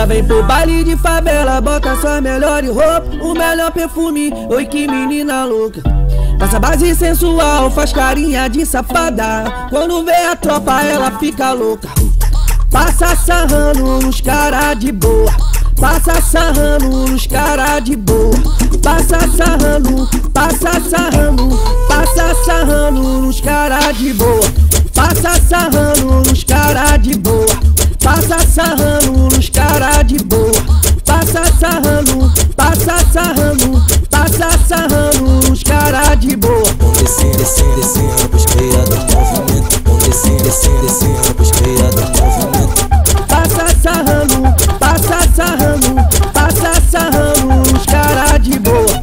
vem pro baile de favela, bota sua melhor roupa, o melhor perfume, oi que menina louca. Passa base sensual, faz carinha de safada, quando vê a tropa ela fica louca. Passa sarrando nos cara de boa, passa sarrando nos cara de boa. Passa sarrando, passa sarrando, passa sarrando nos cara de boa. Passa sarrando nos cara de boa, passa sarrando nos cara de boa. Passa sarrando, passa sarrando, passa sarrando nos cara de boa. Descendo, descendo, descendo pros cria do movimento. Descendo, descendo, descendo pros cria do movimento. Passa sarrando, passa sarrando, passa sarrando nos cara de boa.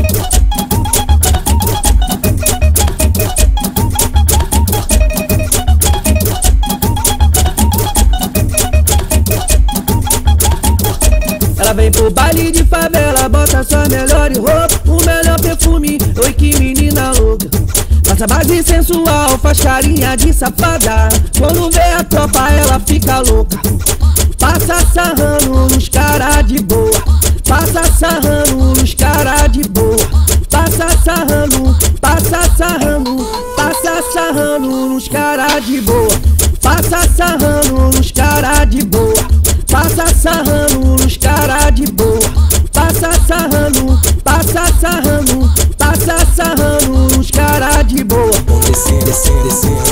Ela vem pro baile de favela, bota sua melhor roupa, o melhor perfume, oi que menina louca. Passa base sensual, faz carinha de safada, quando vê a tropa ela fica louca. Passa sarrando nos cara de boa, passa sarrando nos cara de boa. Passa sarrando, passa sarrando, passa sarrando nos cara de boa. Passa sarrando nos cara de boa, passa sarrando nos cara de boa. Passa sarrando, passa sarrando, passa sarrando nos cara de boa. Descendo, descendo, descendo